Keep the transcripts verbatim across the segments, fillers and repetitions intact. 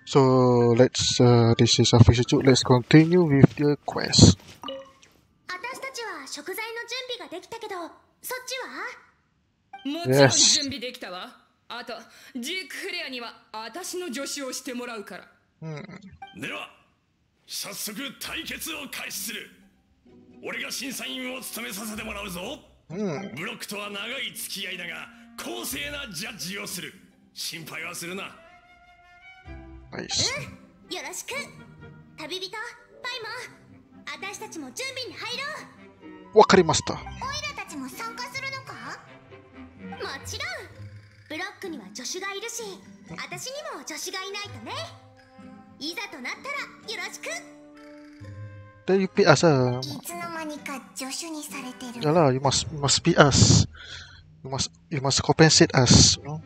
So let's, uh, this is official too. Let's continue with the quest. 私たちは食材の準備ができたけど、そっちは？ もちろん準備できたわ。あと、ジークフレアには私の助手をしてもらうから。 では、早速対決を開始する。俺が審査員を務めさせてもらうぞ。ブロックとは長い付き合いだが、公正なジャッジをする。心配はするな。 ナイス。 うん、よろしく。旅人、パイモン、私たちも準備に入ろう。 わかりました。 オイラたちも参加するのか？もちろん。ブロックには助手がいるし、私にも助手がいないとね。いざとなったらよろしく。 Then you be us. いつの間にか助手にされてる。 Yalah, you must, you must be us. You must, you must compensate us. You know?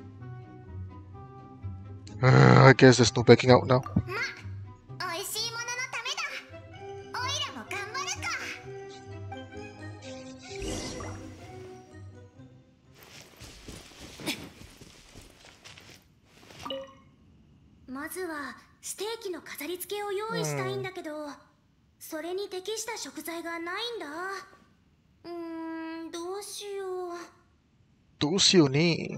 Uh, I guess there's no backing out now. ま、おいしいもののためだ。オイラも頑張るか。まずはステーキの飾り付けを用意したいんだけど、それに適した食材がないんだ。うーん、どうしよう。 どうしようね。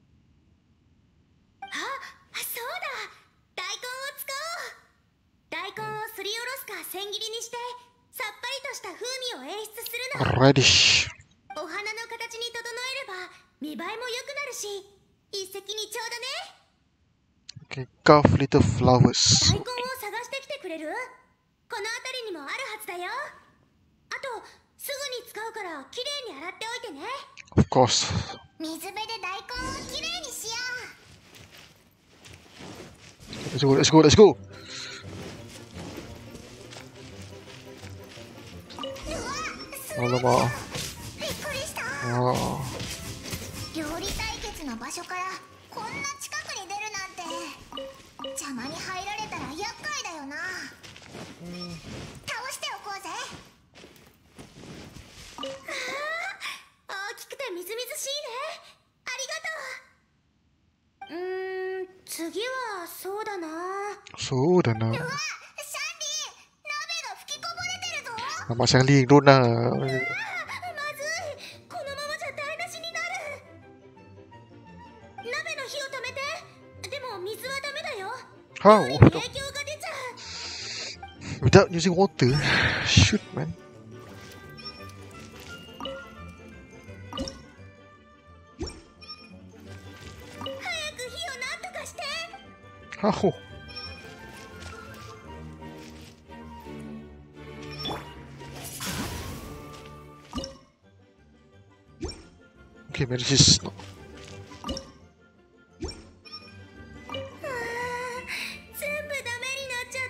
あ、そうだ。大根を使おう。大根をすりおろすか千切りにして、さっぱりとした風味を演出するの。 Radish. お花の形に整えれば見栄えも良くなるし、一石二鳥だね。 Okay, carve little flowers. 大根を探してきてくれる？この辺りにもあるはずだよ。あと、すぐに使うからきれいに洗っておいてね。 Of course. 水辺で大根をきれいにしよう。 Let's go, let's go, let's go. あらまあ。 びっくりした。 ああ。 料理対決の場所からこんな近くに出るなんて。邪魔に入られたら厄介だよな。倒しておこうぜ。ああ、大きくてみずみずしいね。ありがとう。うーん、次はそうだな。 そうだな。 うわ、シャンリー、鍋が吹きこぼれてるぞ。 Nama Xiangling doon na. まずい、このままじゃ台無しになる。鍋の火を止めて。でも水はダメだよ。 How? 影響が出ちゃう。 Without using water? Shoot, man. 早く火をなんとかして。 How? Okay, maybe this is not. 全部ダメになっちゃった。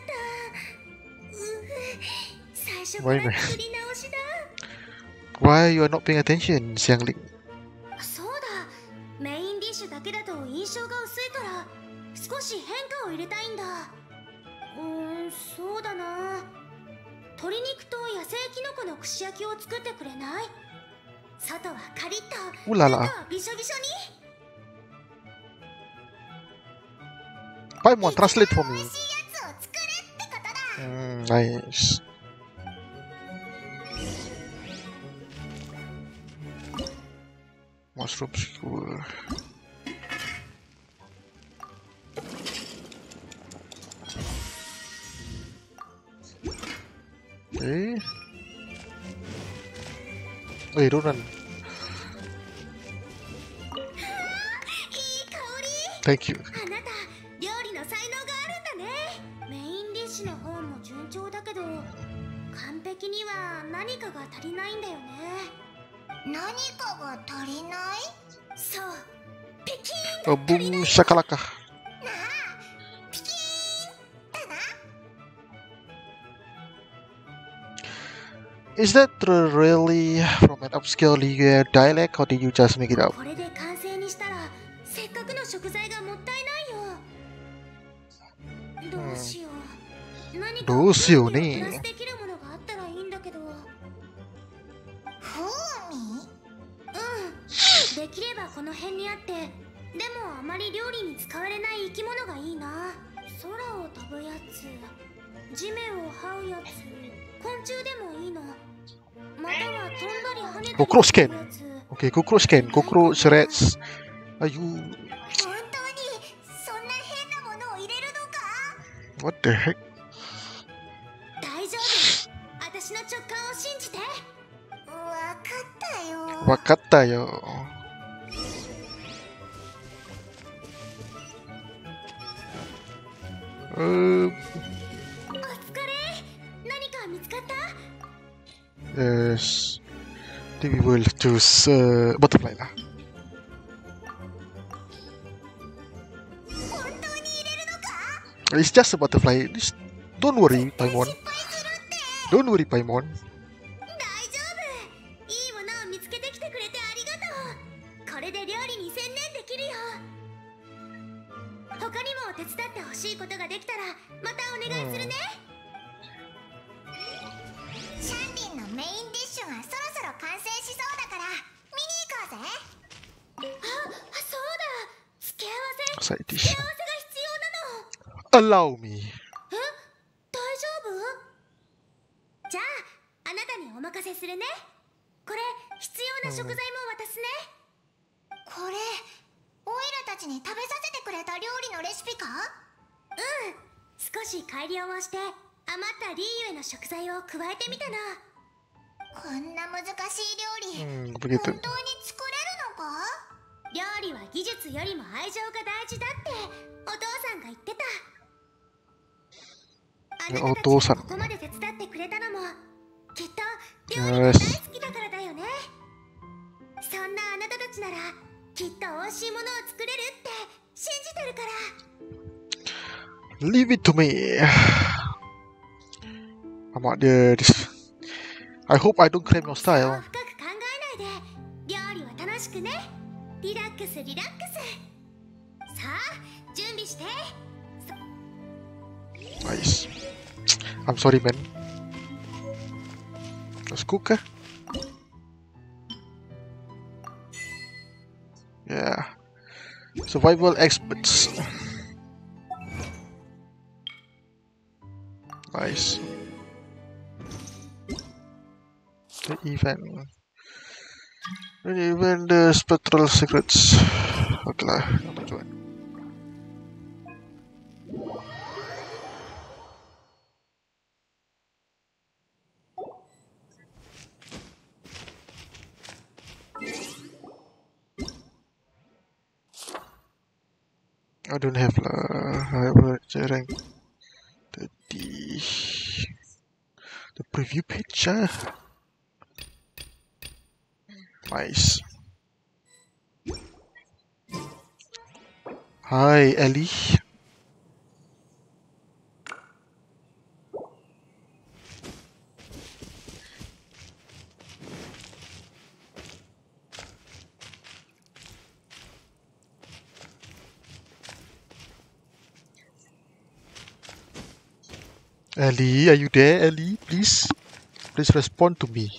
う最初か Why ら not? 作り直しだ。 Why you are not paying attention, Xiangling? そうだ、メインディッシュだけだと印象が薄いから少し変化を入れたいんだ。うーん、そうだな。鶏肉と野生キノコの串焼きを作ってくれない？外はカリッと、 Ooh la la. 中はびしょびしょに。 Paimon, translate for 美 me. 味しいやつを作れってことだ。 Mm, nice. Mushroom skewer. Okay. Hey, don't run. いい香り。 Thank you. あなた、料理の才能があるんだね。メインディッシュの方も順調だけど、完璧には何かが足りないんだよね。何かが足りない？そう。ピキーン Oh, が足りない。 boom shakalaka. なあ、ピキーンだな。 Is that really from an upscale Liga dialect, or did you just make it up? これで完成にしたら、せっかくの食材がもったいないよ。どうしよう。何かどうしようね。 プラスできるものがあったらいいんだけど。風味？うん。できればこの辺にあって、でもあまり料理に使われない生き物がいいな。空を地面を這うやつ、昆虫でもいいの。または飛んだり跳ねたりするやつ。 Cockroach can. Okay, cockroach can. Cockroach, rats. Are you? 本当にそんな変なものを入れるのか？ What the heck? 大丈夫。私の直感を信じて。わかったよ。 わかったよ。うーん。 お疲れ。何か見つかった？ Yes. I think we will choose uh, butterfly lah. 本当に入れるのか？ It's just a butterfly. Just don't worry, Paimon. 失敗するって。 Don't worry, Paimon. 大丈夫。いいものを見つけてきてくれてありがとう。これで料理に専念できるよ。他にも手伝ってほしいことができたらまたお願いするね。シャンリンのメインディッシュがそろそろ完成しそうだから見に行こうぜ。あ、そうだ。付け合わせ。 Side 付 dish. け合わせが必要なの。 Allow me. え、大丈夫？じゃあ、あなたにお任せするね。これ、必要な食材も渡すね。これ、オイラたちに食べさせてくれた料理のレシピか？うん。少し改良をして、余ったリーユへの食材を加えてみたの。こんな難しい料理、 Hmm, 本 begitu. 当に作れるのか？料理は技術よりも愛情が大事だってお父さんが言ってた。あなたたちがここまで手伝ってくれたのもきっと料理が大好きだからだよね。そんなあなたたちならきっと美味しいものを作れるって信じてるから。 Leave it to me. Amat dia. I hope I don't claim your そう style. 深く考えないで料理は楽しくね。リラックスリラックス。さあ準備して。 Nice. I'm sorry, man. Let's cook, eh? Yeah. Survival experts. Nice. The event. The event, the spectral secrets. Okay lah, kita coba. I don't have lah. I have jarang. Tadi the preview page ah. Nice. Hi Ellie. Ellie, are you there, Ellie? Please, please respond to me.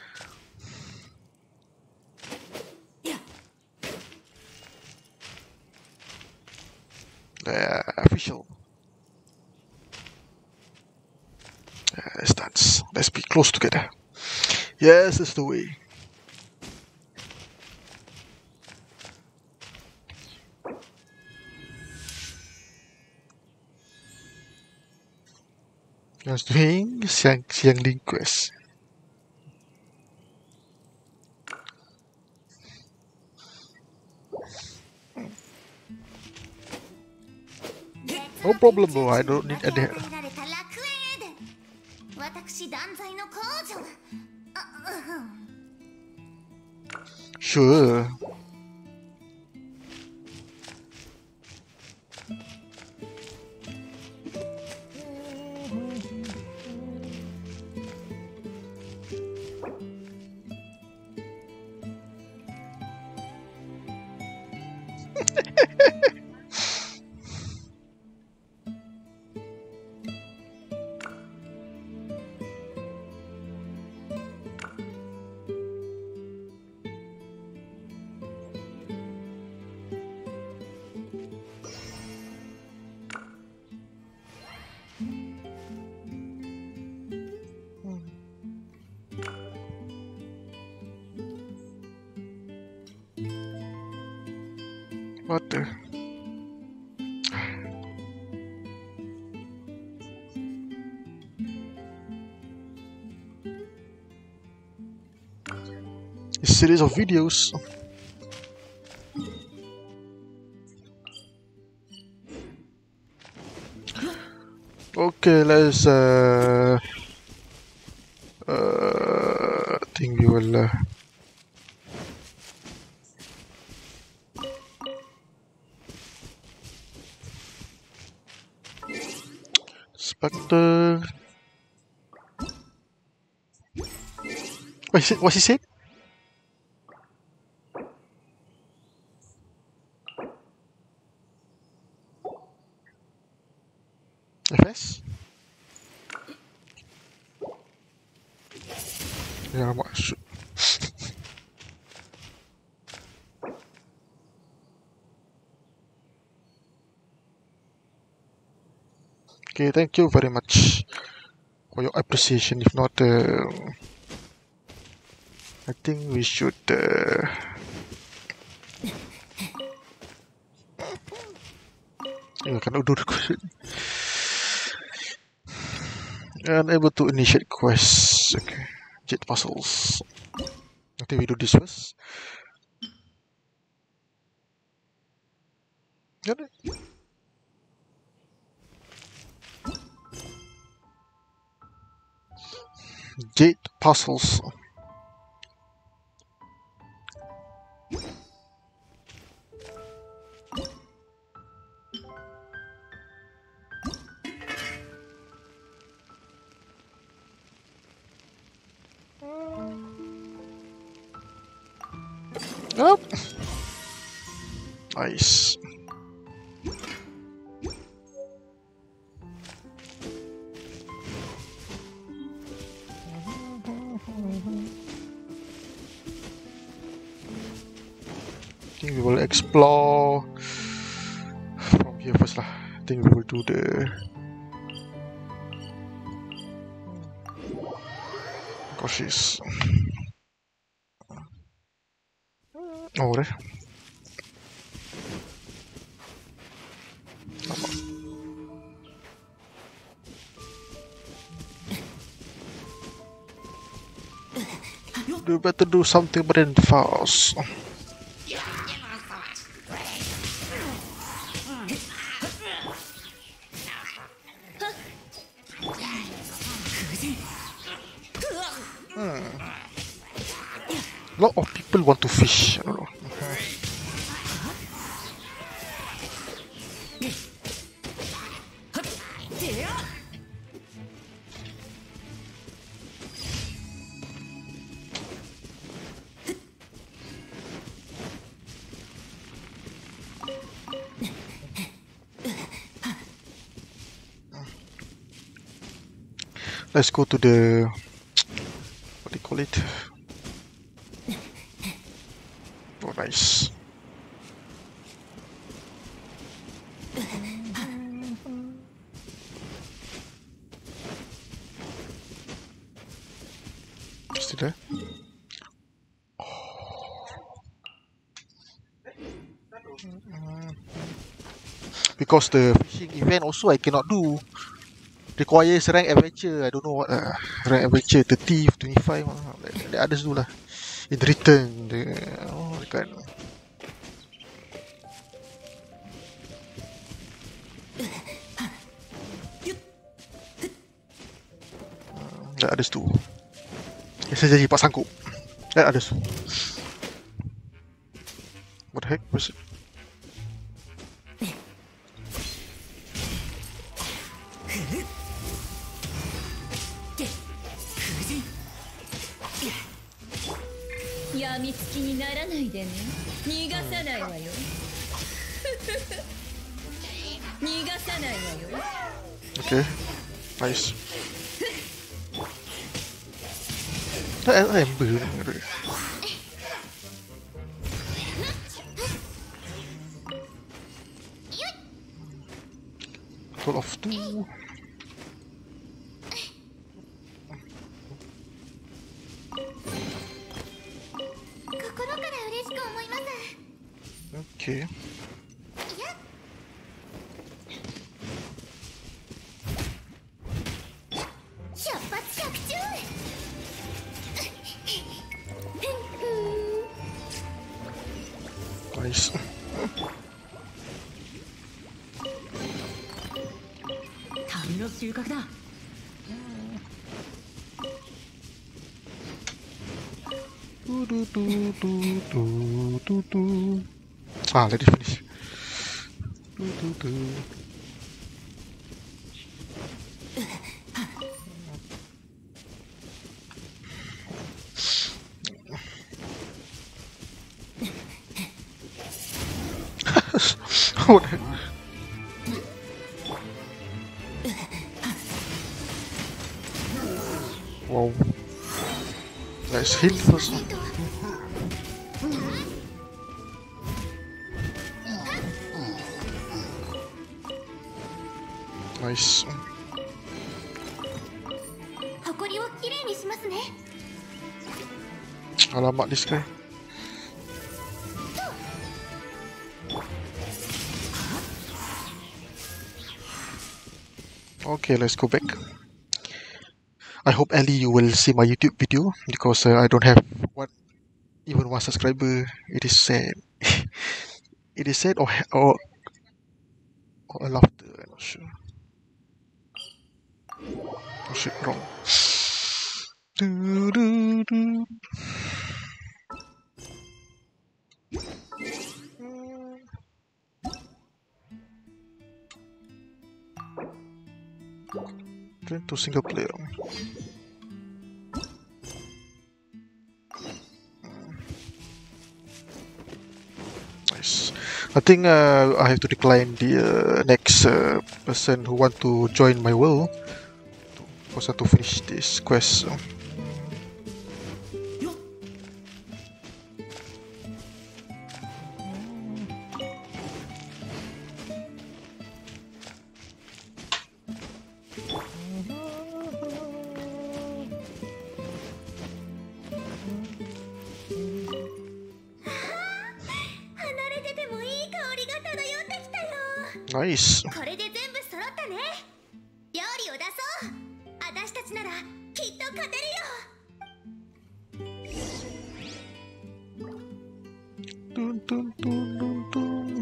Uh, official. Uh, let's dance. Let's be close together. Yes, that's the way. I was doing Xiang Xiangling quest. No problem, bro. I don't need a dare. Sure. What the? A series of videos. Okay, let's uh, uh I think we will uh, Spectre. What he, what he said? F S? Yeah, I'm sure. Okay, thank you very much for your appreciation. If not, uh, I think we should. Uh, I cannot do the question. Unable to initiate quests. Okay, jet puzzles. I think we do this first. Got it. Jet puzzles. Up. Nice. I think we will explore from here first lah. I think we will do the cautious. Oh, there. You better do something brain fast. Hmm. A lot of people want to fish. I don't know. Let's go to the, what do you call it? Oh, nice. Still there? Because the fishing event also I cannot do. Requires rank adventure. I don't know what uh, rank adventure thirty, twenty-five. Uh, the others do lah. In return, the oh, kan. The others do. Saya jadi pak sangkut. The others do. What the heck was it? Okay, nice. That ember. Total of two. Okay. の収穫だ。 Do, do, do, do, do, do, do. Ah, let it finish. Do, do, do. What the- Wow. Nice heal first. Nice. 埃をきれいにしますね。 Alamak, this guy. Okay, let's go back. I hope Ellie you will see my YouTube video because uh, I don't have what even one subscriber. It is sad. It is sad or or or a laughter. I'm not sure. Oh shit, wrong. Do, do, do. Turn to single player. Nice. I think uh, I have to decline the uh, next uh, person who want to join my world because I have to finish this quest. So. Nice. これで全部揃ったね。料理を出そう。私たちならきっと勝てるよ。 Dun, dun, dun, dun, dun.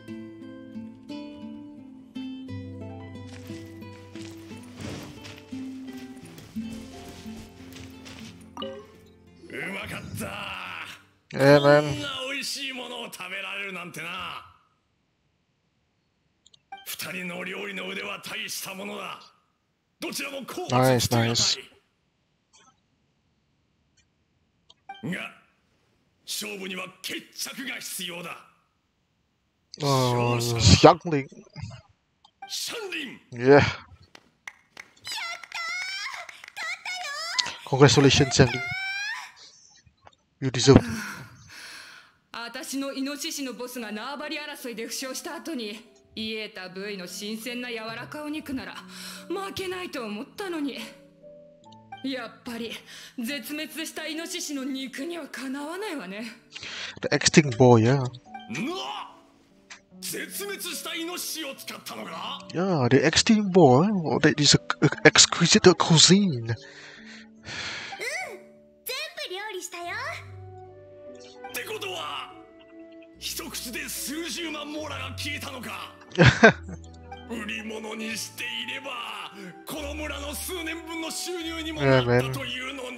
うまかった。 Yeah, こ man. んな美味しいものを食べられるなんてな。二人の料理の腕は大したものだ。どちらもこう Nice, nice. が勝負には決着が必要だ。 Oh, Xiangling. シャンリン Yeah. Congratulations, Xiangling. You deserve it. 私のイノシシのボスが縄張り争いで負傷した後にイエータ部位の新鮮な柔らかお肉なら負けないと思ったのに、やっぱり絶滅したイノシシの肉にはかなわないわね。 The extinct boy, yeah. な絶滅したイノシシを使ったのか。 Yeah, the extinct boy. Oh, that is a, a exquisite cuisine. 全部料理したよ。 ってことは一口で数十万モーラが消えたのか。売り物にしていればこの村の数年分の収入にもなったというのに。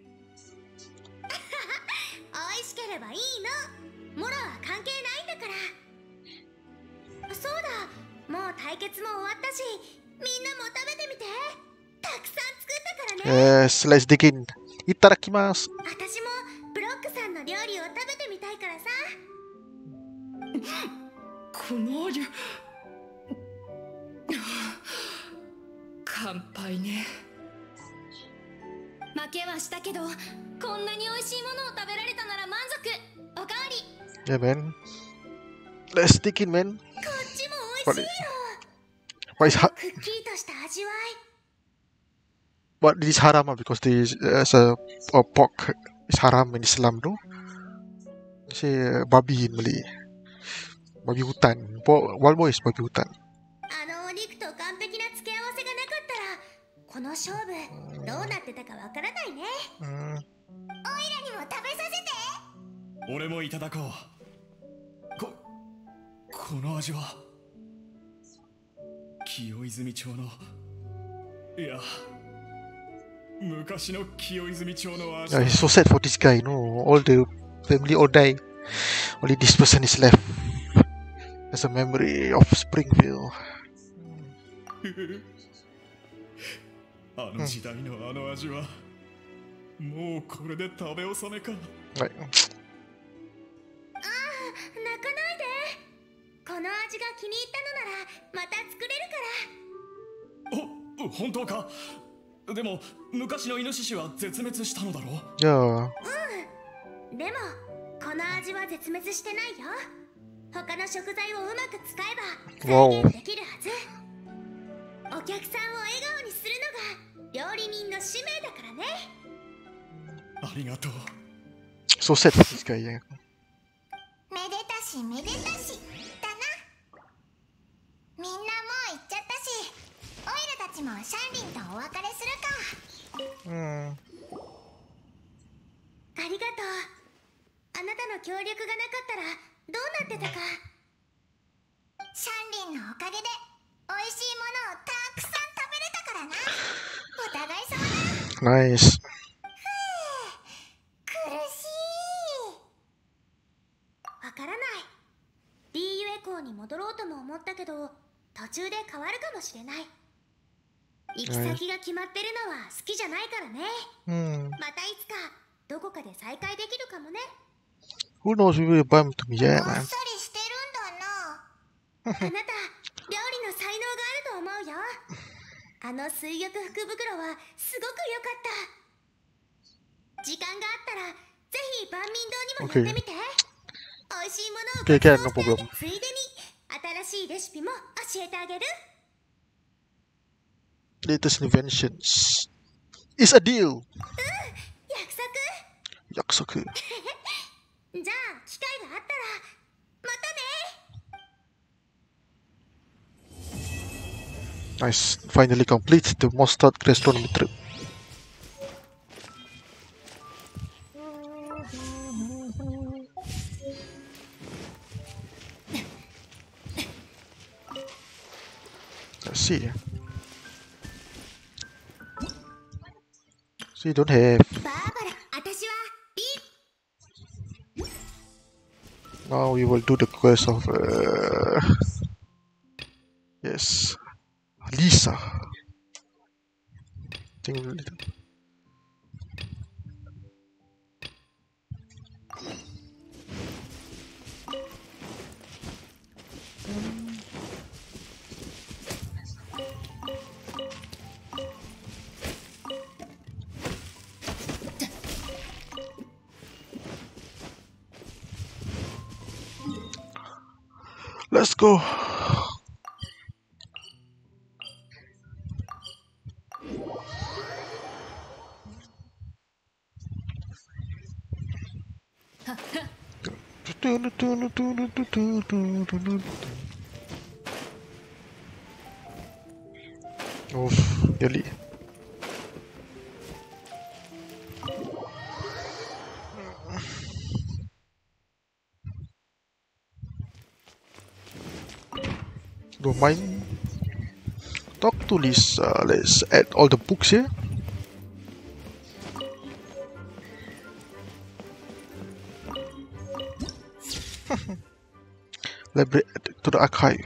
美味しければいいの。モラは関係ないんだから。そうだ、もう対決も終わったし、みんなも食べてみて。たくさん作ったからね。 Yes, let's dig in. Itadakimasu. 私もブロックさんの料理を食べてみたいからさ。 この味、乾杯ね。 負けはしたけど、こんなに美味しいものを食べられたなら満足。おかわり。 Yeah, man. Let's dig in, man. こっちも美味しいよ。 Why is ha- くっきりとした味わい。 But this is haram ah, because this is a, a pork is haram in Islam, no? Say uh, babi in Malay. Babi hutan. Po- Wild boy is babi hutan. あのお肉と完璧な付け合わせがなかったら、この勝負どうなってたかわからないね。 Mm. オイラにも食べさせて。 俺もいただこう。ここの味は清泉町のいや、昔の清泉町の Yeah, it's so sad for this guy, no? All the family all die. Only this person is left as a memory of Springfield. あの時代のあの味は、もうこれで食べ納めか。 Right. ああ、泣かないで。この味が気に入ったのならまた作れるから。 お、本当か。でも昔のイノシシは絶滅したのだろう。 Yeah. うん。でもこの味は絶滅してないよ。他の食材をうまく使えば再現できるはず。お客さんを笑顔にするのが料理人の使命だからね。 ありがとう。 So sad for this guy, yeah. めでたしめでたしだな。みんなもう行っちゃったし、オイラたちもシャンリンとお別れするか。 Hmm. ありがとう。あなたの協力がなかったらどうなってたか。シャンリンのおかげで美味しいものをたくさん食べれたからな。お互い様だ。 Nice. 苦しい。わからない。リーユエ港に戻ろうとも思ったけど途中で変わるかもしれない。行き先が決まってるのは好きじゃないからね。 Hmm. またいつかどこかで再会できるかもね。 Who knows? We will bump to me, yeah, あっ man. さりしてるんだな。あなた料理の才能があると思うよ。あの水浴福袋はすごく良かった。時間があったらぜひ万民堂にもやってみて。美味しいものを Okay, ごち okay, そう no して problem. ついでに新しいレシピも教えてあげる。 Latest inventions. It's a deal. 約束。 Yaksoku. じゃあ機会があったらまたね。 Nice. Finally complete the Mostard Gastronomy trip. Let's see. So you don't have. バーバラ、私はリ Now we will do the quest of. Uh, yes. Lisa. Think we'll do- Let's go. Oof, really. Don't mind. Talk to Lisa. Let's add all the books here. Library to the archive.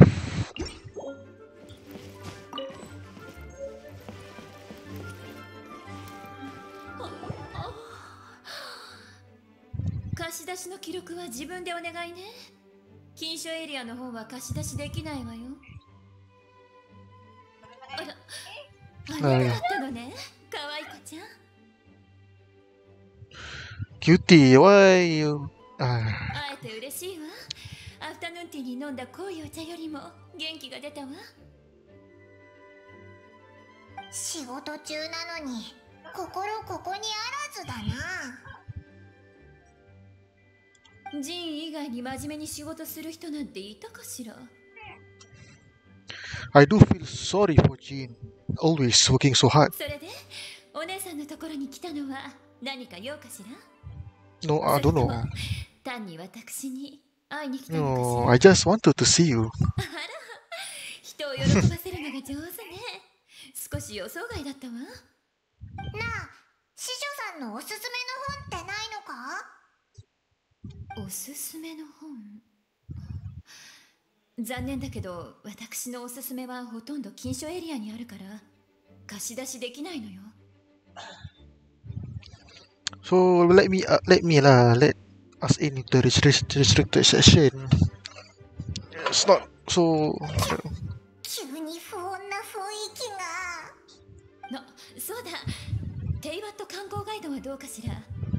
貸し出しの記録は自分でお願いね。禁書エリアの方は貸し出しできないわよ。あら、あなただったのね。可愛い子ちゃん。 Cutie, why you? Ah, 会えて嬉しいわ。アフタヌーンティーに飲んだ濃いお茶よりも元気が出たわ。 仕事中なのに心ここにあらずだな。 ジン以外に真面目に仕事する人なんていたかしら。 I do feel sorry for Jean. Always working so hard. それでお姉さんのところに来たのは何か用かしら。 No, I don't know. 単に私に会いに来たの No, か I しら。 just wanted to see you. あら、人を喜ばせるのが上手ね。 少し予想外だったわ。 なあ、師匠さんのおすすめの本ってないのか？ おすすめの本。残念だけど、私のおすすめはほとんど禁書エリアにあるから貸し出しできないのよ。 So let me uh, let me lah let us in into the restrict- restricted section. It's not so. 急に不穏な雰囲気が。 の、そうだ。テイワット観光ガイドはどうかしら。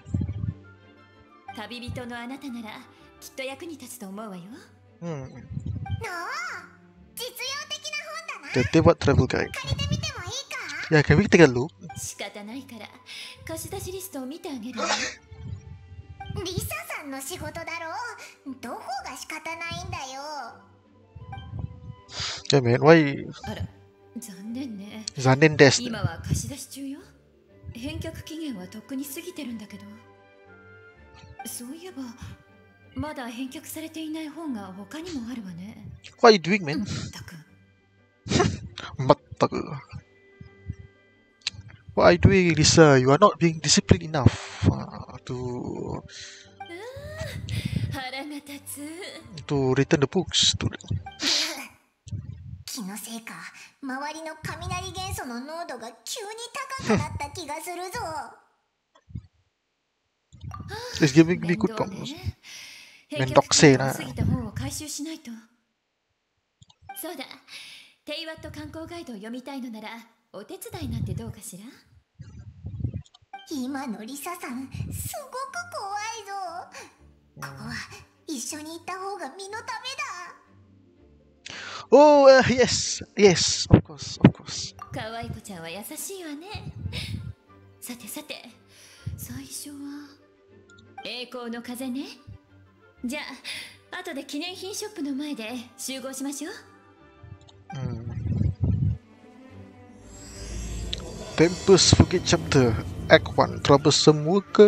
旅人のあなたならきっと役に立つと思うわよ。 Hmm. なあ、実用的な本だな。 The Tewat Travel Guide. 借りてみてもいいか？ Yeah, can we take a look? 仕方ないから貸し出しリストを見てあげるわ。 リサさんの仕事だろう。どこが仕方ないんだよ。 Yeah, man. Why? あら、残念ね。 残念です。 今は貸し出し中よ。返却期限はとっくに過ぎてるんだけど。そういえばまだ返却されていない本が他にもあるわね。 What are you doing, man? まったく。 まったく。What are you doing, Lisa? You are not being disciplined enough uh, to 腹が立つ。 to return the books to the... 気のせいか、周りの雷元素の濃度が急に高くなった気がするぞ。 It's giving me 面 good 倒ね。 problems. 返却めんどくせえな期限を過ぎた本を回収しないと。そうだ、テイワット観光ガイドを読みたいのならお手伝いなんてどうかしら。 今のリサさん、すごく怖いぞ。ここは一緒に行った方が身のためだ。 Oh, uh, yes. Yes, of course, of course. 可愛い子ちゃんは優しいわね。さてさて、最初は栄光の風ね。じゃあ後で記念品ショップの前で集合しましょう。 Hmm. Tempest Forget Chapter Act one Troublesome Worker.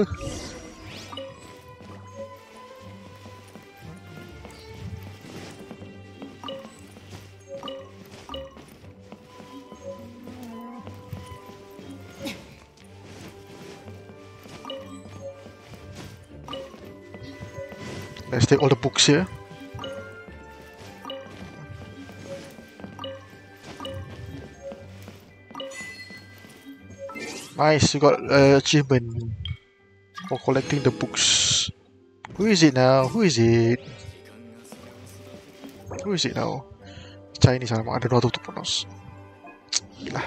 Let's take all the books here. Nice, you got uh, achievement for collecting the books. Who is it now? Who is it? Who is it now? Chinese, I don't know how to pronounce. Gila.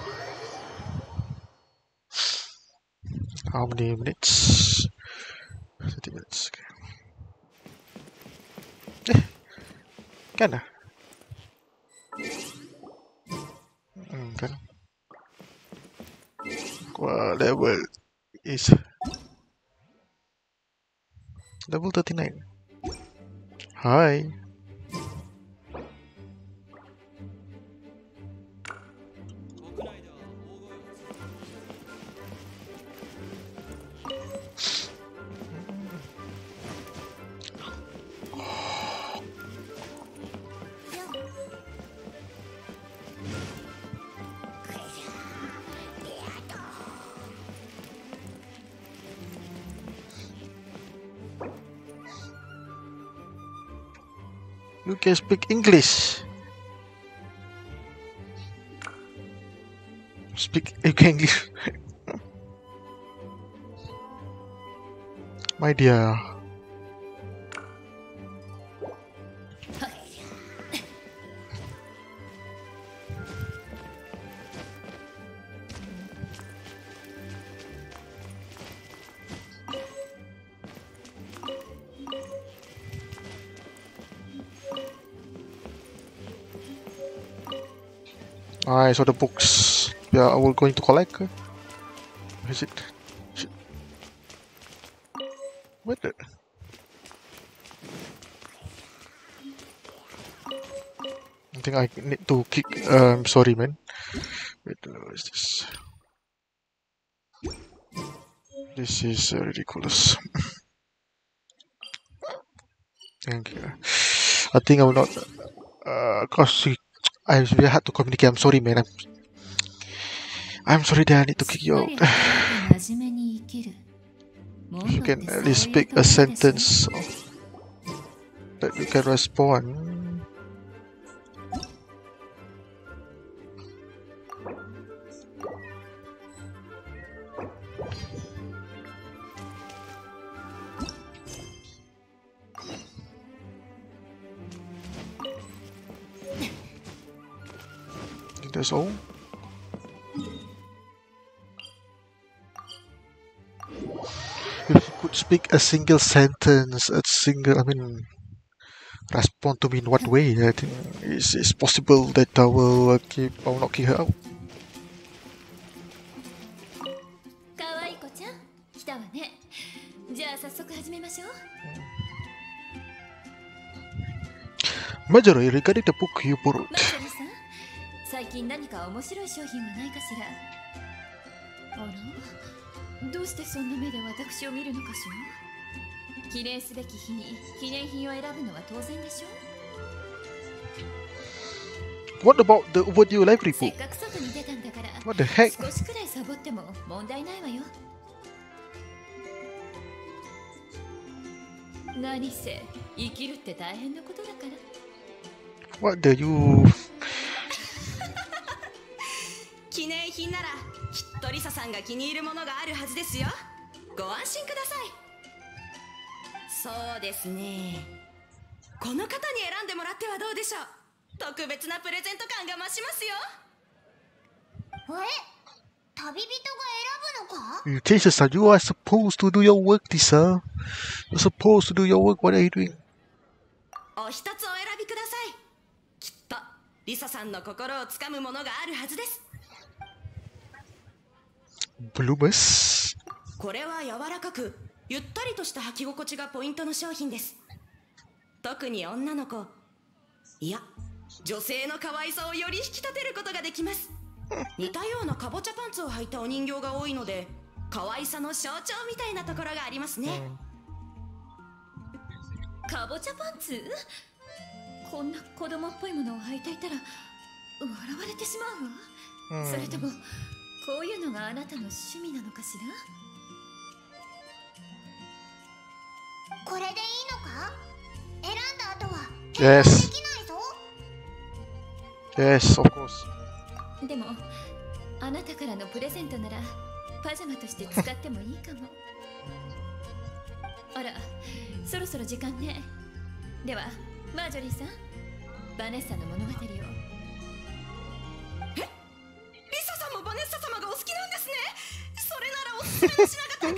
How many minutes? thirty minutes. Okay. Eh, kan dah? Hmm, kan. What level is level thirty-nine? Hi. You can speak English. Speak you can English. My dear. Alright, so the books we are all going to collect. Where is it? Shit. What the? I think I need to kick. Uh, I'm sorry, man. Wait, uh, what is this? This is uh, ridiculous. Thank you. I think I will not. Uh, cause we, I really had to communicate. I'm sorry, man. I'm, I'm sorry that I need to kick you out. 真面目に生きる。 You can at least speak a sentence that you can respond. I think that's all. If you could speak a single sentence, a single, I mean, respond to me in what way? I think it's, it's possible that I will uh, keep, I will not kick her out. かわいい子ちゃん、来たわね。じゃあ早速始めましょう。 Marjorie, regarding the book you borrowed. マジョリさん、最近何か面白い商品はないかしら。あら、どうしてそんな目で私を見るのかしら。記念すべき日に記念品を選ぶのは当然でしょう。 What about the overdue library せ book? っかく外に出たんだから、 What the heck? 少しくらいサボっても問題ないわよ。何せ生きるって大変なことだから。 What the you? 記念品ならきっとリサさんが気に入るものがあるはずですよ。ご安心ください。そうですね、この方に選んでもらってはどうでしょう。特別なプレゼント感が増しますよ。 え、旅人が選ぶのか？ You change the style. You are supposed to do your work, Lisa. You're supposed to do your work. What are you doing? お一つお選びください。きっとリサさんの心をつかむものがあるはずです。 Bloomers. これは柔らかくゆったりとした履き心地がポイントの商品です。特に女の子、いや女性の可愛さをより引き立てることができます。似たようなかぼちゃパンツを履いたお人形が多いので、可愛さの象徴みたいなところがありますね。 かぼちゃパンツ？こんな子供っぽいものを履いていたら笑われてしまうわ。それともこういうのがあなたの趣味なのかしら？ これでいいのか？選んだ後は Yes. できないぞ。 Yes, of course. でもあなたからのプレゼントならパジャマとして使ってもいいかも。あら、そろそろ時間ね。ではマージョリーさん、バネッサの物語を。 え、リサさんもバネッサ様がお好きなんですね。それならおすすめの品がたくさんあります。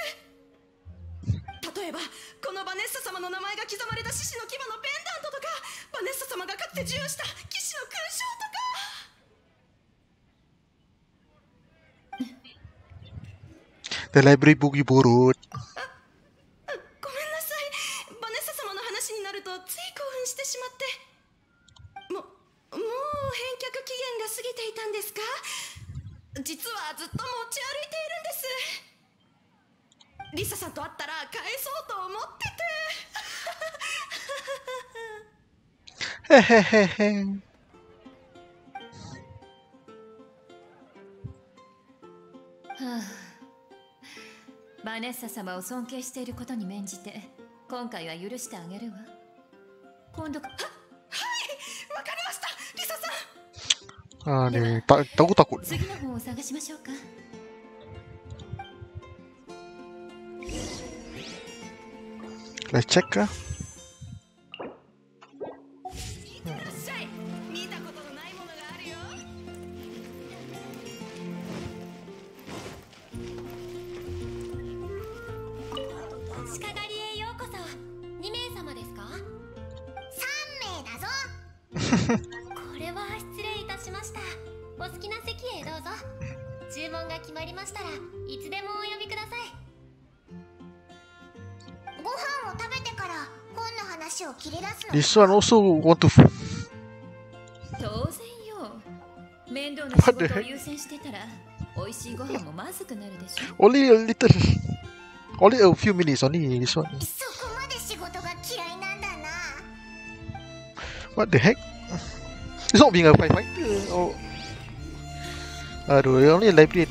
例えばこのバネッサ様の名前が刻まれた獅子の牙のペンダントとか、バネッサ様がかつて授与した騎士の勲章とか。 The library book you borrowed. ごめんなさい。バネッサ様の話になるとつい興奮してしまって。も、もう返却期限が過ぎていたんですか？実はずっと持ち歩いているんです。リサさんと会ったら返そうと思ってて。 へへへへ。 はあ、バネッサ様を尊敬していることに免じて今回は許してあげるわ。今度か。は、 はい、わかりました、リサさん。 Ah, ni tak tahu takut. 次の本を探しましょうか。 Let's check か。 いらっしゃい。見たことのないものがあるよ。 鹿狩りへようこそ。にめいさまですか？さんめいだぞ。これは失礼いたしました。お好きな席へどうぞ。注文が決まりましたらいつでもお呼びください。ご飯を食べてから本の話を切り出すの。 This one also want to. 当然よ。面倒な仕事を優先してたら美味しいご飯もまずくなるでしょ。 Only a little. Only a few minutes only this one. そこまで仕事が嫌いなんだな。 What the heck? It's not being a firefighter or Aduh, only library.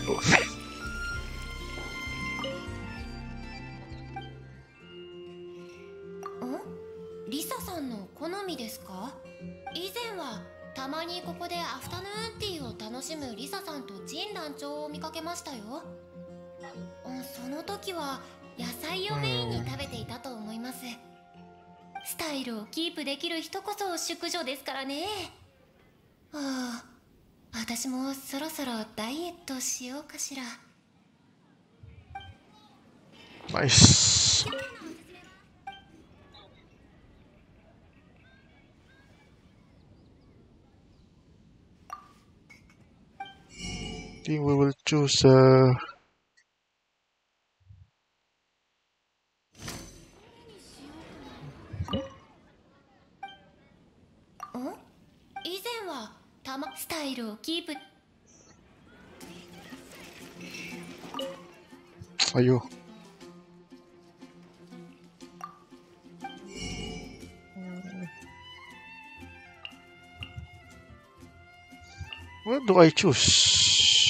Oh? リサさんの好みですか？以前はたまにここでアフタヌーンティーを楽しむリサさんとジン団長を見かけましたよ。その時は野菜をメインに食べていたと思います。スタイルをキープできる人こそ淑女ですからね。ああ、私もそろそろダイエットしようかしら。 Nice. I think we will choose uh, ん？以前はたまスタイルをキープ。 ayo. What do I choose?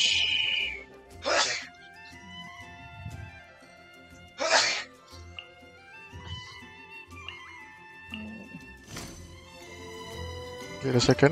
Wait a second.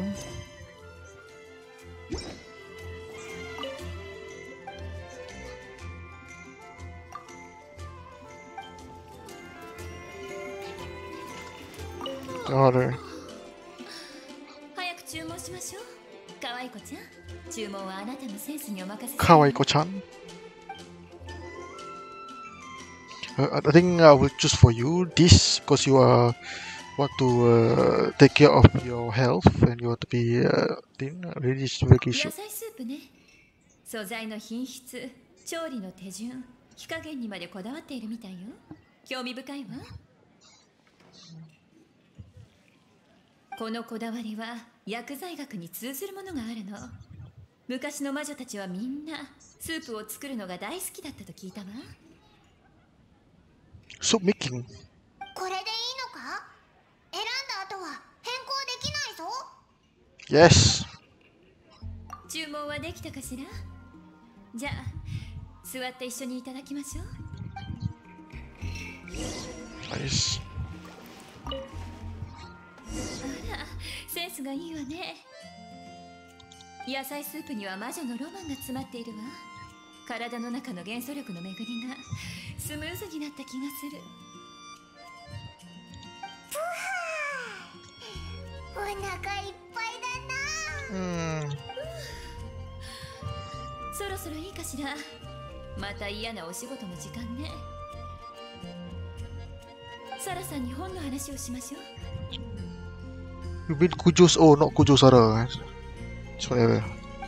Got it. 早く注文しましょう。可愛い子ちゃん、注文はあなたのセンスにお任せ。 Kawaii-ko-chan. Uh, I think I will choose for you this because you are want to uh, take care of your health and you want to be uh, thin, really very 野 sure. 菜スープね。素材の品質、調理の手順、火加減にまでこだわっているみたいよ。興味深いわ。このこだわりは薬剤学に通ずるものがあるの。昔の魔女たちはみんなスープを作るのが大好きだったと聞いたわ。 Soup making. これでいいのか？選んだ後は変更できないぞ。 Yes. 注文はできたかしら？じゃあ座って一緒にいただきましょう。 Nice. あら、センスがいいわね。野菜スープには魔女のロマンが詰まっているわ。体の中の元素力の巡りがスムーズになった気がする。 お腹いっぱいだな。 Hmm. そろそろいいかしら。また嫌なお仕事の時間ね。サラさんに本の話をしましょう。 You mean Kujo's? Oh, not Kujo Sara. Sorry.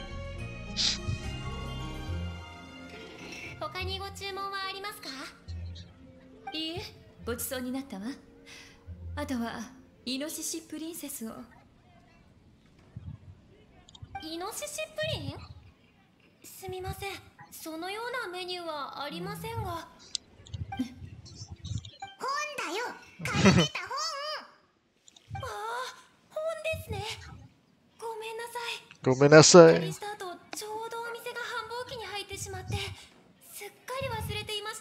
他にご注文はありますか？ いいえ、ごちそうになったわ。あとはイノシシプリンセスを。 イノシシプリン？すみません、そのようなメニューはありませんが。本だよ、買いに来た本。ああ、本ですね。ごめんなさい。 Go menasai. おした後、ちょうどお店が繁忙期に入ってしまってすっかり忘れていました。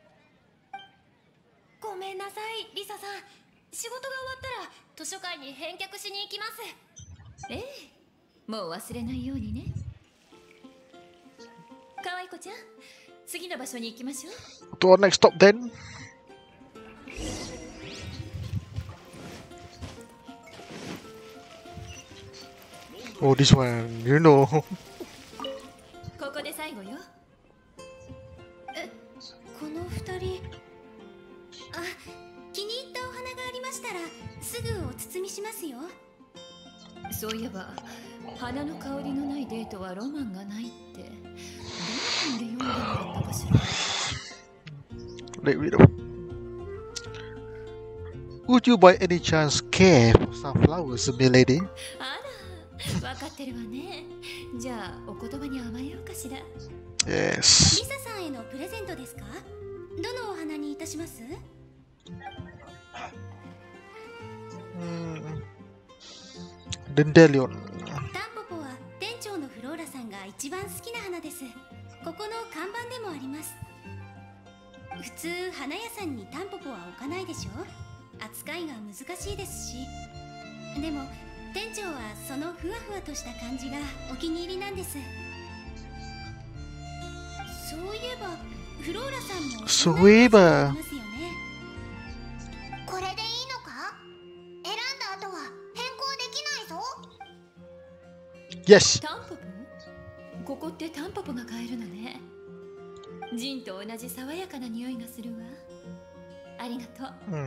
ごめんなさい、リサさん。仕事が終わったら図書館に返却しに行きます。 ええ、もう忘れないようにね。可愛い子ちゃん、次の場所に行きましょう。 To our next stop then. Oh, this one, you know. ここで最後よ。 え、この二人。あ、気に入ったお花がありましたらすぐお包みしますよ。 そういえば花の香りのないデートはロマンがないってどの本で読んだんだったかしら。 Let me know. Would you by any chance care for some flowers, milady? あら、分かってるわね。じゃあお言葉に甘えようかしら。 Yes. リサさんへのプレゼントですか？どのお花にいたします？ Hmm. Dandelion. タンポポは店長のフローラさんが一一番好きな花です。ここの看板でもあります。普通花屋さんにタンポポは置かないでしょ。扱いが難しいですし。でも店長はそのふわふわとした感じがお気に入りなんです。そういえばフローラさんもそういえばますよね。 これでいいのか？選んだ後は変更できないぞ。 Yes. タンポポ？ここってタンポポが買えるのね。ジンと同じ爽やかな匂いがするわ。ありがとう。 うん。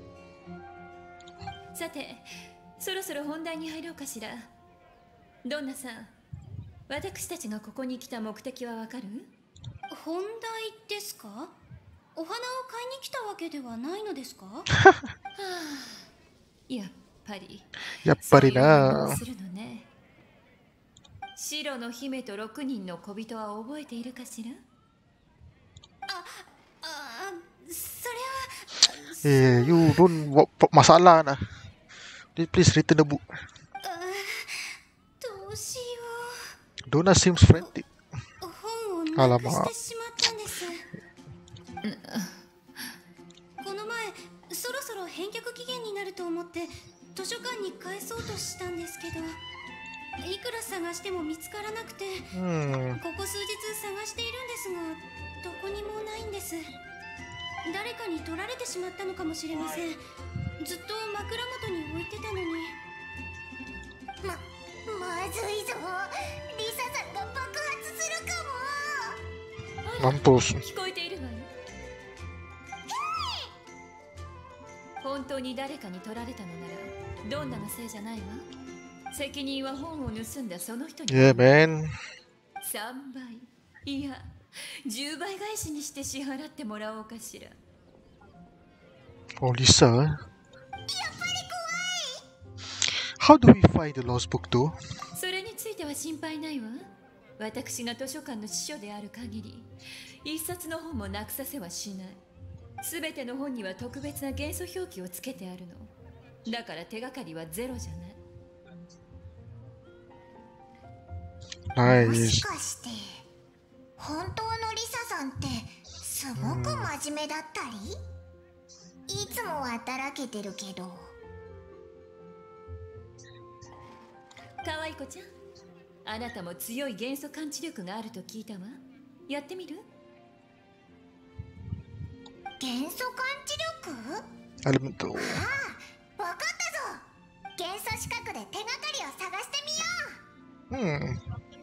さて、そろそろ本題に入ろうかしら。ドンナさん、私たちがここに来た目的はわかる？ 本題ですか？お花を買いに来たわけではないのですか？はあ、やっぱり。 やっぱりそういうな。 反応するのね。白の姫と六人の小人は覚えているかしら？ あ、あ、そ Eh, れは you don't wa- masalah nah. Please return the book. あ、どうしよ Donna seems frantic. う。本をなく Alamak. してしまったんです。この前そろそろ返却期限になると思って図書館に返そうとしたんですけど、いくら探しても見つからなくて、 Hmm. ここ数日探しているんですがどこにもないんです。誰かに取られてしまったのかもしれません。ずっと枕元に置いてたのに。 ま、まずいぞ。リサさんが爆発するかも。 Mampus. 聞こえているわよ。本当に誰かに取られたのならどんなのせいじゃないわ。責任は本を盗んだその人に。 Yeah, man. さんばい、いやじゅうばい返しにして支払ってもらおうかしら。 Oh, Lisa. How do we find the lost book though? それについては心配ないわ。私が図書館の司書である限り一冊の本もなくさせはしない。すべての本には特別な元素表記をつけてあるの。だから手がかりはゼロじゃない。 もし Nice. かして本当のリサさんってすごく真面目だったり、いつもはだらけてるけど。 かわいこちゃん、あなたも強い元素感知力があると聞いたわ。やってみる？ 元素感知力？ Elemental. ああ、わかったぞ。元素視覚で手がかりを探してみよう。 Hmm.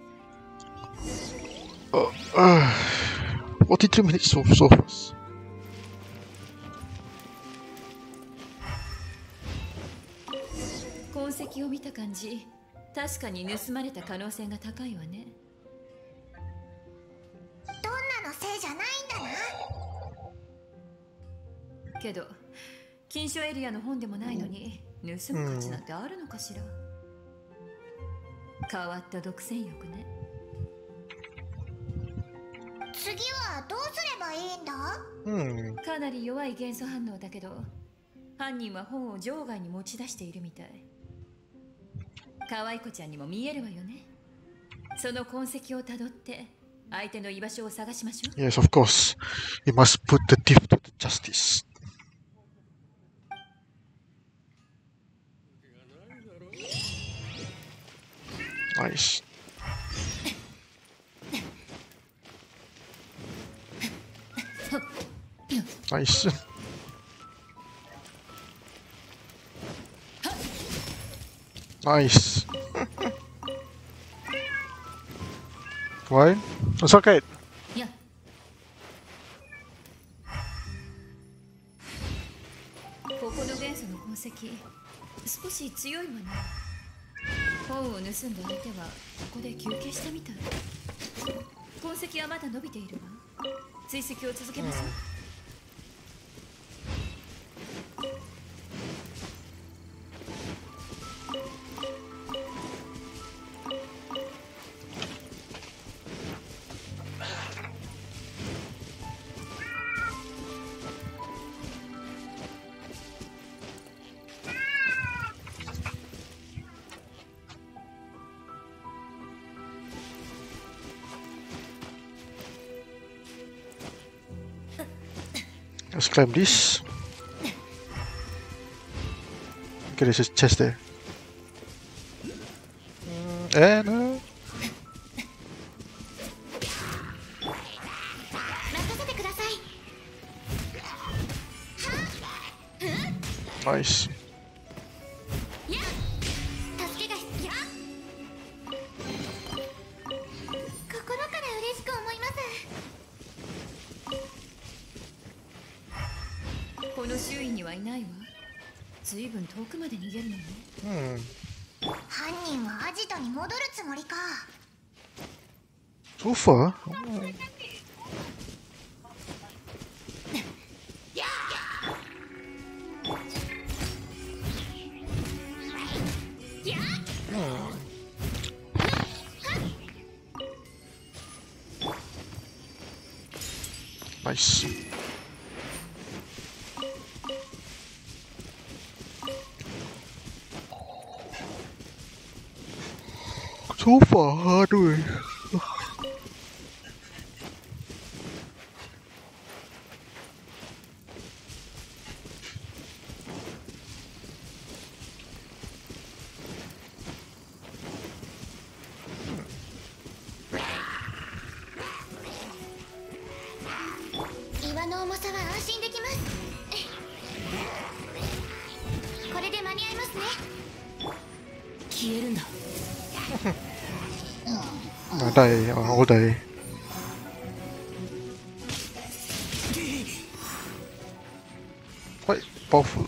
Uh, uh, forty-three minutes so, so fast. 痕跡を見た感じ、確かに盗まれた可能性が高いわね。 どんなのせいじゃないんだな。 けど禁書エリアの本でもないのに盗む価値なんてあるのかしら。変わった独占欲ね。 次はどうすればいいんだ？ Hmm. かなり弱い元素反応だけど、犯人は本を場外に持ち出しているみたい。可愛い子ちゃんにも見えるわよね。その痕跡をたどって相手の居場所を探しましょう。 Yes, of course. We must put the thief to the justice. Nice. Nice. Nice. Why? It's okay. いや、ここの元素の痕跡少し強いわね。本を盗んだ相手はここで休憩したみたい。痕跡はまだ伸びているわ。追跡を続けましょう。 Let's climb this. Okay, there's a chest there. Mm, and uh, 任せてください。 nice. やっ助けが必要。心から嬉しく思います。 この周囲にはいないわ。ずいぶん遠くまで逃げるのね。 Hmm. 犯人はアジトに戻るつもりか。 So far. Nice. So far, aduh. I die, I'll die. Quite powerful.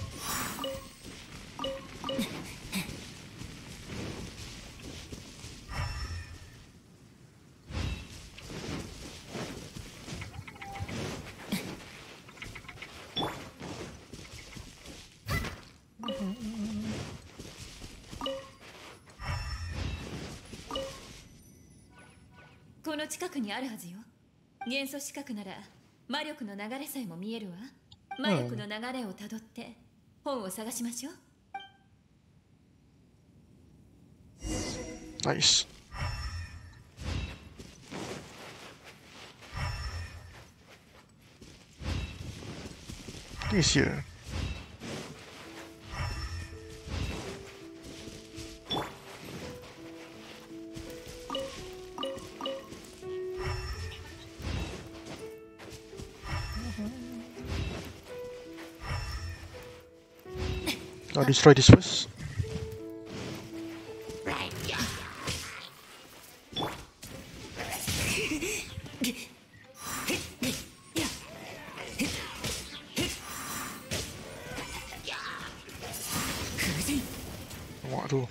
「この近くにあるはずよ。元素視覚なら魔力の流れさえも見えるわ。魔力の流れをたどって本を探しましょう。 Nice. This here. I'll destroy this first. Waduh.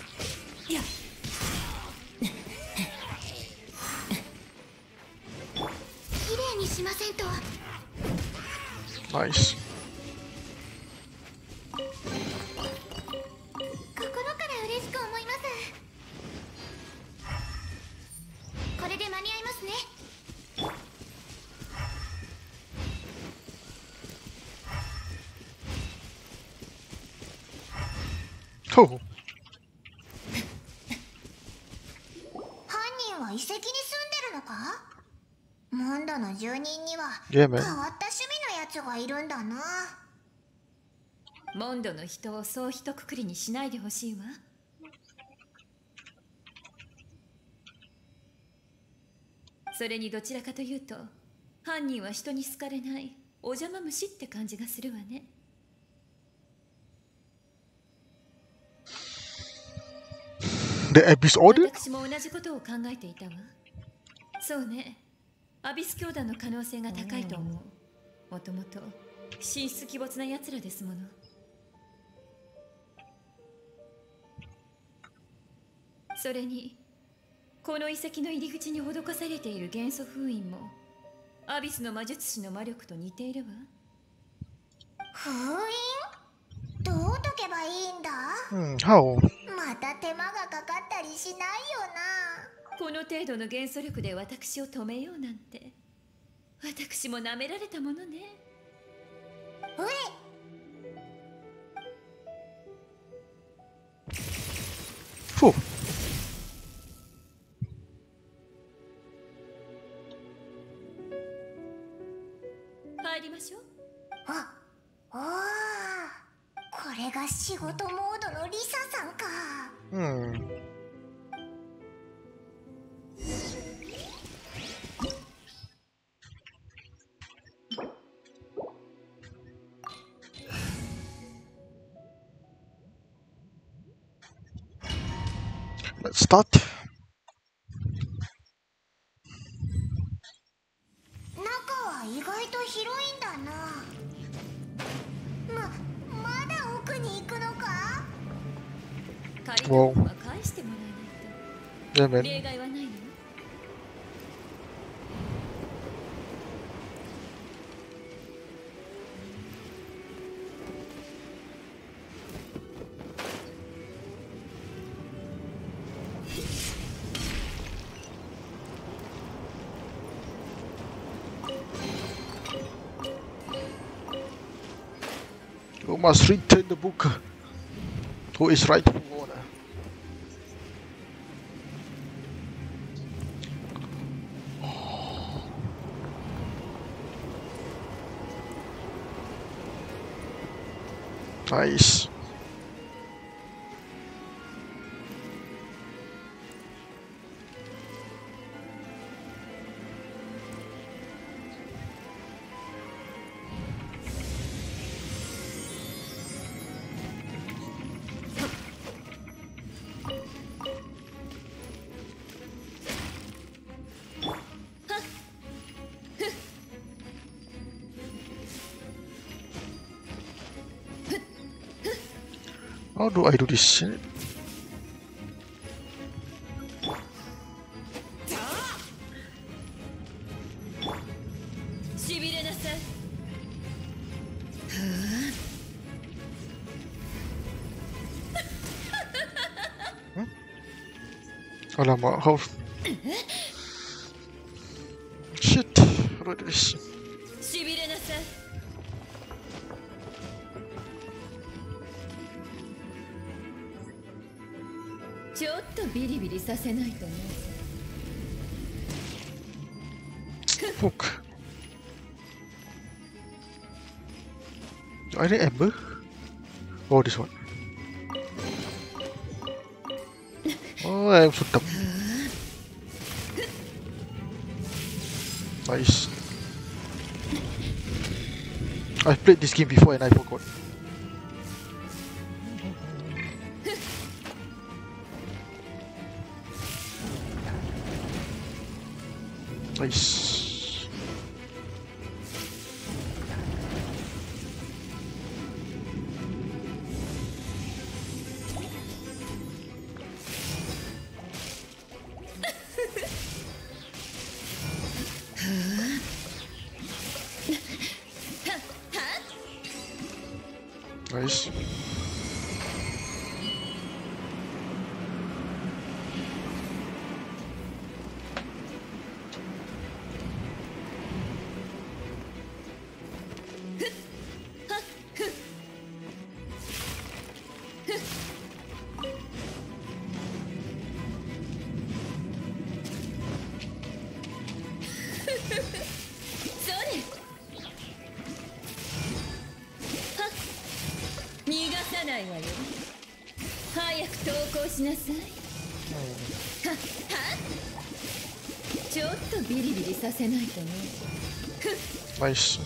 Nice. 心から嬉しく思います。これで間に合いますね。 Oh. 犯人は遺跡に住んでるのか？モンドの住人には Yeah, 変 man. わった趣味のやつがいるんだな。 モンドの人をそう一括りにしないでほしいわ。それにどちらかというと犯人は人に好かれないお邪魔虫って感じがするわね。 The Abyss Order? 私も同じことを考えていたわ。そうね。アビス教団の可能性が高いと思う。もともと神出鬼没な奴らですもの。それにこの遺跡の入り口に施されている元素封印もアビスの魔術師の魔力と似ているわ。 封印？どう解けばいいんだ？ Hmm, how? また手間がかかったりしないよな。 この程度の元素力で私を止めようなんて私も舐められたものね。 うえ。 Phew. 入りましょう。 仕事モードのリサさんか。 うん。Let's start. 中は意外と広いんだな。ま、まだ奥に行くのか？ 借りたものは返してもらわないと。 Yeah, man. 例外はないの？ You must return the book. Who is rightful owner? Nice. How do I do this shit? Hmm? Alamak, how? Shit, how do I do this? ちょっとビリビリさせないとね。 Fuck. Do I need amber? Oh, this one. Oh, I'm so dumb. Nice. I've played this game before and I forgot. Nice. Nice. Nice.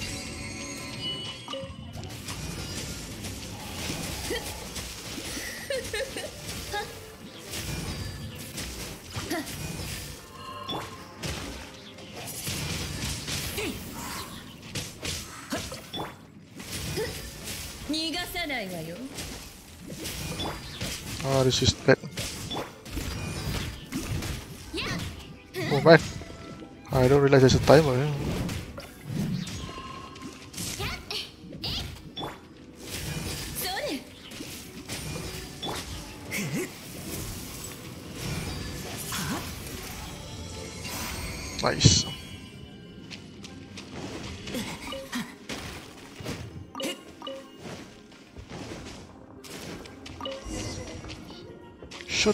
Ah, this is bad. Oh man, I don't realize there's a timer. Eh? Nice. Shut.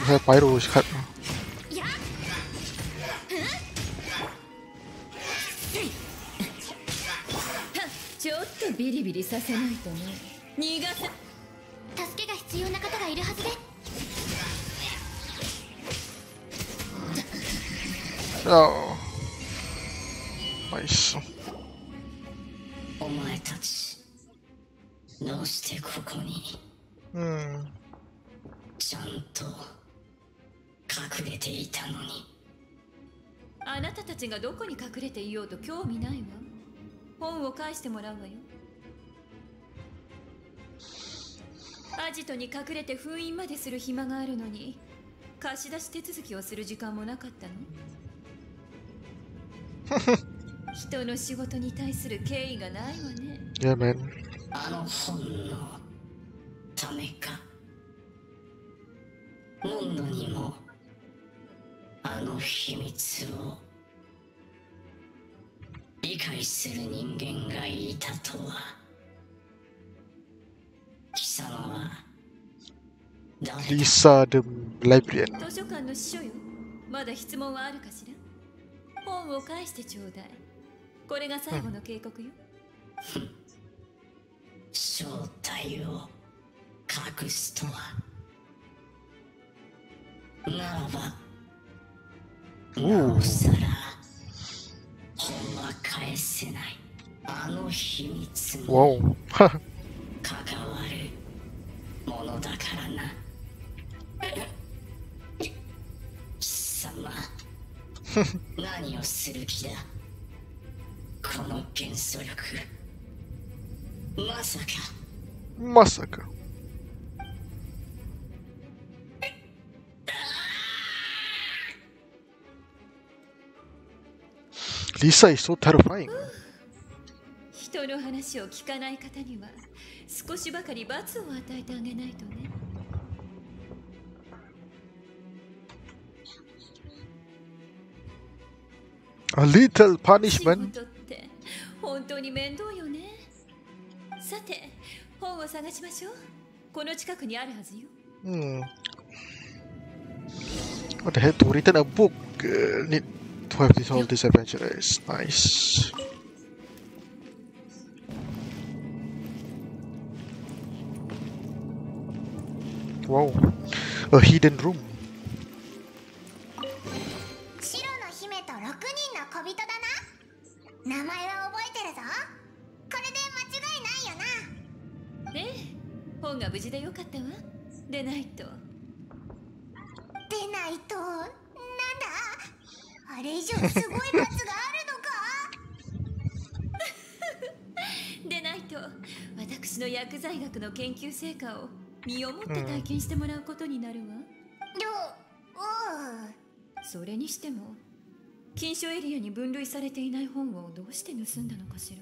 have pyro card. ちょっとビリビリさせないとね。逃がせ。 助けが必要な方がいるはずで。 Oh. Nice. お前たちどうしてここに Hmm. ちゃんと隠れていたのに。 あなたたちがどこに隠れていようと興味ないわ。本を返してもらうわよ。アジトに隠れて封印までする暇があるのに、貸し出し手続きをする時間もなかったの？人の仕事に対する敬意がないわね。 Yeah, man. あの本のためか。モンドにもあの秘密を理解する人間がいたとは。貴様は誰だ？ Lisa the librarian. 図書館の司書よ。まだ質問はあるかしら？本を返してちょうだい。これが最後の警告よ。 正体を隠すとは。ならばなおさら本は返せない。あの秘密に Wow. 関わるものだからな。貴様何をする気だ？この元素力、まさか。 Masaka. Lisa is so terrifying. 人の話を聞かない方には少しばかり罰を与えてあげないとね。 A little 仕 punishment. 事って本当に面倒よね。さて、本を探しましょう。この近くにあるはずよ。 Hmm. What the heck? To return a book, uh, need to have this all this adventures. Nice. Wow. A hidden room. 白の姫とろくにんの小人だな。名前は覚えてるぞ。これで間違いないよな。 ねえ、本が無事でよかったわ。でないと。 でないとなんだ？あれ以上すごい罰があるのか？ でないと、私の薬剤学の研究成果を身をもって体験してもらうことになるわ。 りょおう。 それにしても、禁書エリアに分類されていない本をどうして盗んだのかしら。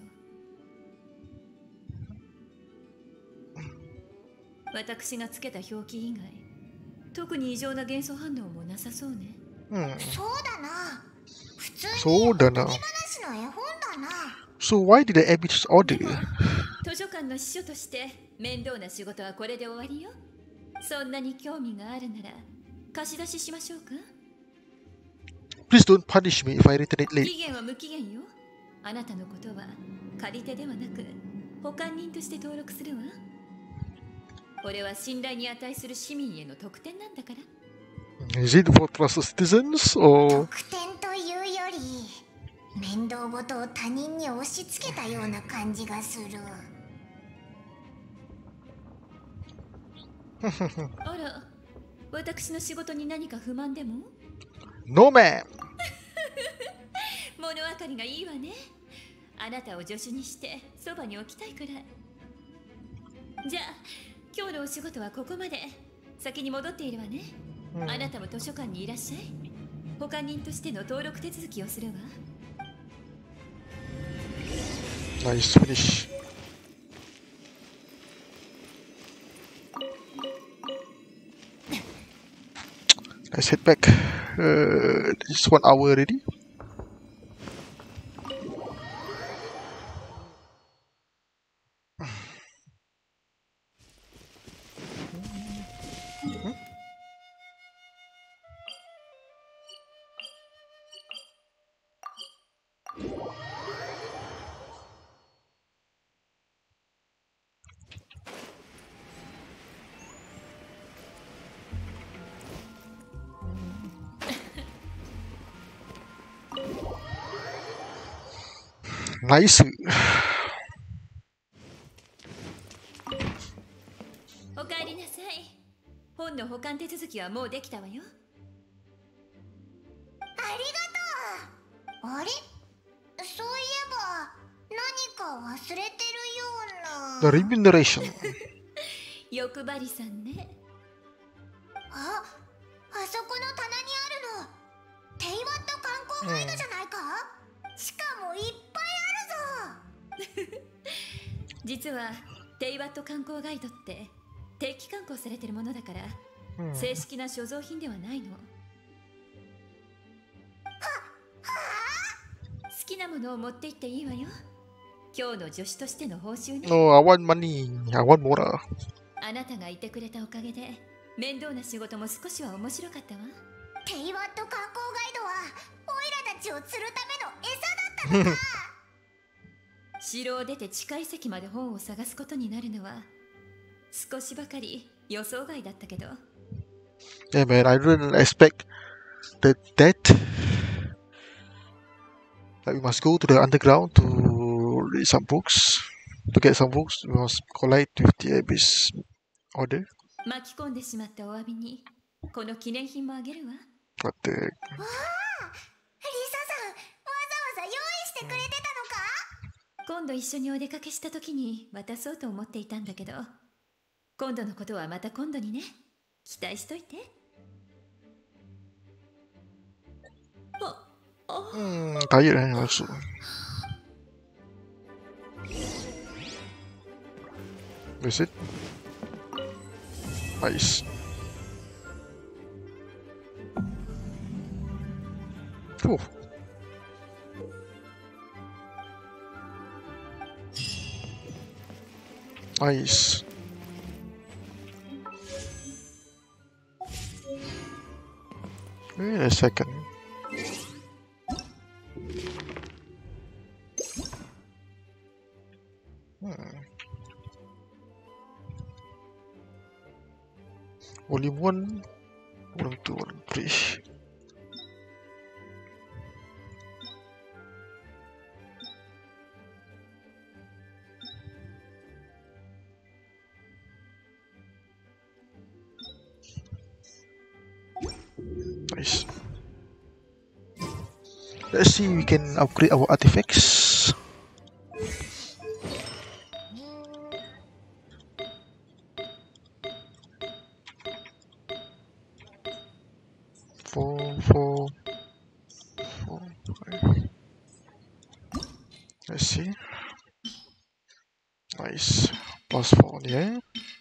私がつけた表記以外、特に異常な元素反応もなさそうね。 Hmm. そうだな。普通にそうだな。 おとぎ話の絵本だな。 So why did the abbot order? 図書館の司書として面倒な仕事はこれで終わりよ。そんなに興味があるなら貸し出ししましょうか。 Please don't punish me if I return it late. 期限は無期限よ。あなたのことは借り手ではなく保管人として登録するわ。これは信頼に値する市民への特典なんだから。 Is it for trusted citizens or? 特典というより面倒事を他人に押し付けたような感じがする。 あら、私の仕事に何か不満でも？ No, ma'am. 物分かりがいいわね。あなたを助手にしてそばに置きたいくらい。じゃあ今日のお仕事はここまで。先に戻っているわね。あなたも図書館にいらっしゃい。保管人としての登録手続きをするわ。 Nice finish. Let's head back. Uh, it's one hour already. Nice. おかえりなさい。本の保管手続きはもうできたわよ。 ありがとう。あれ、そういえば何か忘れてるよう The な。 remuneration. 欲張りさんね。 あ、あそこの棚にあるのテイワット観光ガイドじゃないか、しかもいっぱいあるぞ。 実はテイワット観光ガイドって定期刊行されてるものだから、 うん正式な所蔵品ではないの。好きなものを持って行っていいわよ。今日の助手としての報酬ね。 No, I want money. I want more. あなたがいてくれたおかげで面倒な仕事も少しは面白かったわ。 テイワット観光ガイドはオイラたちを釣るための餌だったのか。 城を出て地下遺跡まで本を探すことになるのは少しばかり予想外だったけど。 Yeah, man, I didn't expect that that like we must go to the underground to read some books, to get some books. We must collide with the Abyss Order. 巻き込んでしまったお詫びにこの記念品もあげるわ。 What the? わあ、リサさん、わざわざ用意してくれてたのか。 今度一緒にお出かけした時に渡そうと思っていたんだけど、今度のことはまた今度にね。期待しといて。あ、あ、 Hmm, tired eh, also. Is it? Nice. Oh. Nice. Wait a second. Hmm. Volume one, volume two, volume three. Nice. Let's see, we can upgrade our artifacts. Four, four, four, five. Let's see. Nice. Plus four, yeah.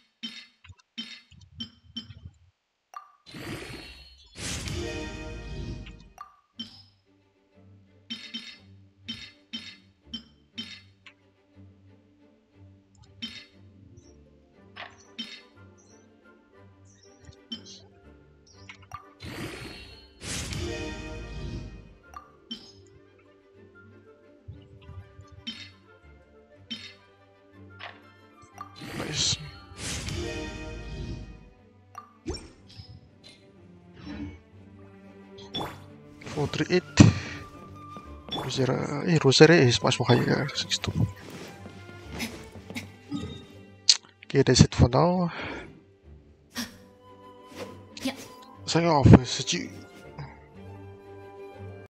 Nice. Four, three, eight. Rosera, eh, Rosera is much more higher. Six, two. Okay, that's it for now. Yeah. Sign off. See you.